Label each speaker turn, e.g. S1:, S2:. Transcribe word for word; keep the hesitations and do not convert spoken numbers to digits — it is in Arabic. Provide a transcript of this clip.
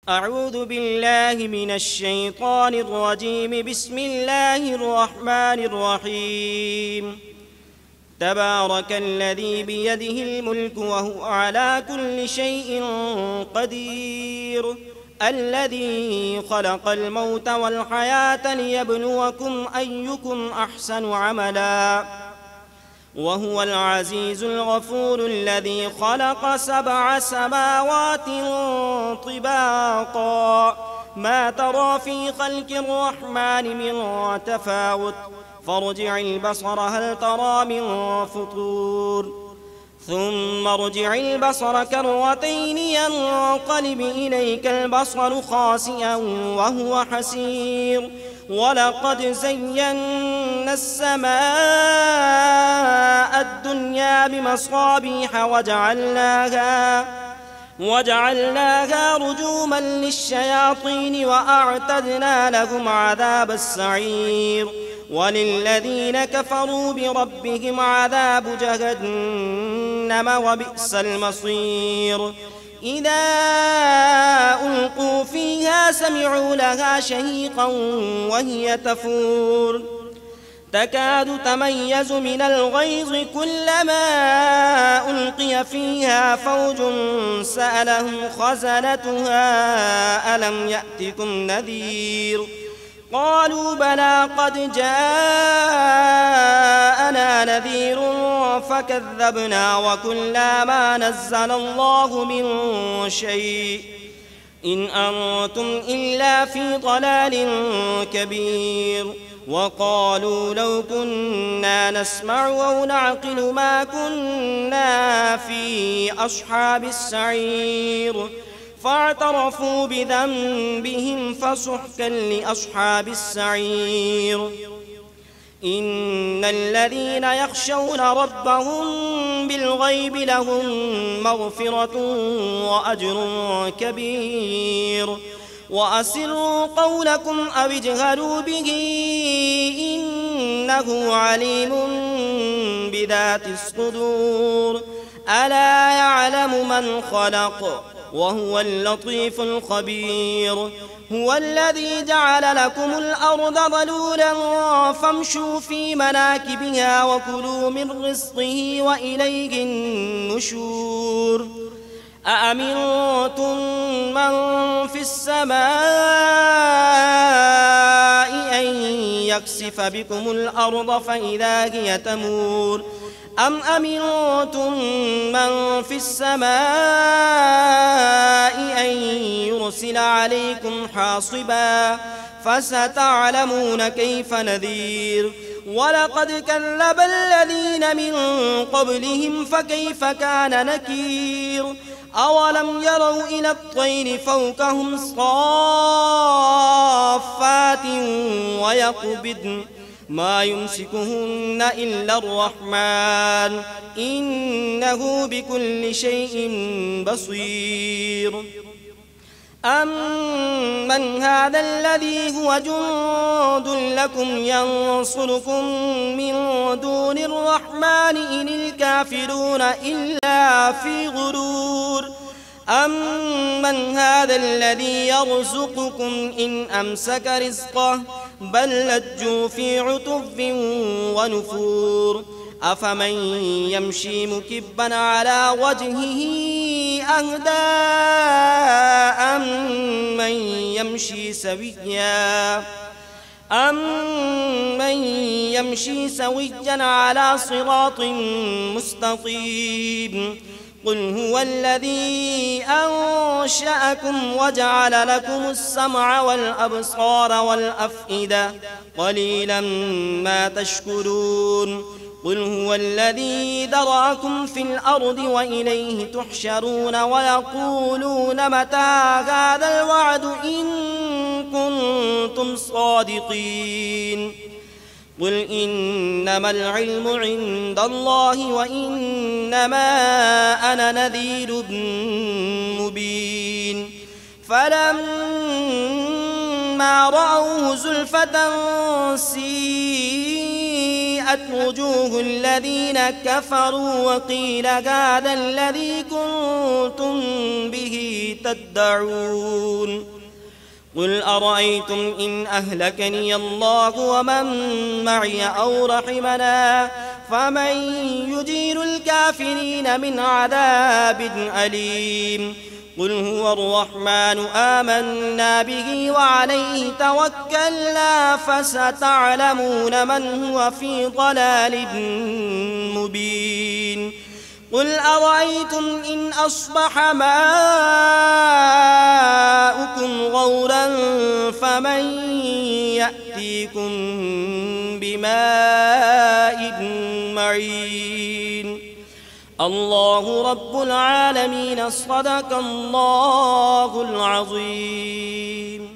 S1: أعوذ بالله من الشيطان الرجيم. بسم الله الرحمن الرحيم. تبارك الذي بيده الملك وهو على كل شيء قدير، الذي خلق الموت والحياة ليبلوكم أيكم أحسن عملا، وهو العزيز الغفور، الذي خلق سبع سماوات طباقا ما ترى في خلق الرحمن من تفاوت، فارجع البصر هل ترى من فطور، ثم ارجع البصر كرتين ينقلب إليك البصر خاسئا وهو حسير، ولقد زينا السماء الدنيا بمصابيح وجعلناها وجعلناها رجوما للشياطين وأعتدنا لهم عذاب السعير، وللذين كفروا بربهم عذاب جهنم وبئس المصير. إذا ألقوا فيها سمعوا لها شهيقا وهي تفور، تكاد تميز من الغيظ، كلما ألقي فيها فوج سألهم خزنتها ألم يأتكم نذير، قالوا بلى قد جاءنا نذير فكذبنا وقلنا ما نزل الله من شيء إن أنتم إلا في ضلال كبير. وقالوا لو كنا نسمع أو نعقل ما كنا في أصحاب السعير، فاعترفوا بذنبهم فسحقا لأصحاب السعير. إن الذين يخشون ربهم بالغيب لهم مغفرة وأجر كبير. وأسروا قولكم أو اجهروا به إنه عليم بذات الصدور، ألا يعلم من خلق وهو اللطيف الخبير. هو الذي جعل لكم الأرض ذلولا فامشوا في مناكبها وكلوا من رزقه وإليه النشور. أأمنتم من في السماء أن يكسف بكم الأرض فإذا هي تمور، أم أمنتم من في السماء أن يرسل عليكم حاصبا، فستعلمون كيف نذير. ولقد كذب الذين من قبلهم فكيف كان نكير. أولم يروا إلى الطير فوقهم صافات ويقبضن ما يمسكهن إلا الرحمن إنه بكل شيء بصير. أمن هذا الذي هو جند لكم ينصركم من دون الرحمن إن الكافرون إلا في غرور. أمن هذا الذي يرزقكم إن أمسك رزقه بل لجوا في عتب ونفور. أفمن يمشي مكبا على وجهه أهدى أمن يمشي سويا أمن يمشي سويا على صراط مستقيم. قل هو الذي أنشأكم وجعل لكم السمع والأبصار والأفئدة قليلا ما تشكرون. قل هو الذي ذرأكم في الأرض وإليه تحشرون. ويقولون متى هذا الوعد إن كنتم صادقين. قل إنما العلم عند الله وإنما أنا نذير مبين. فلما رأوه زلفة سيئت سيئت وجوه الذين كفروا وقيل هذا الذي كنتم به تدعون قل أرأيتم إن أهلكني الله ومن معي أو رحمنا فمن يجير الكافرين من عذاب أليم قل هو الرحمن آمنا به وعليه توكلنا فستعلمون من هو في ضلال مبين قل أرأيتم إن أصبح ماؤكم غورا فمن يأتيكم بماء معين الله رب العالمين صدق الله العظيم.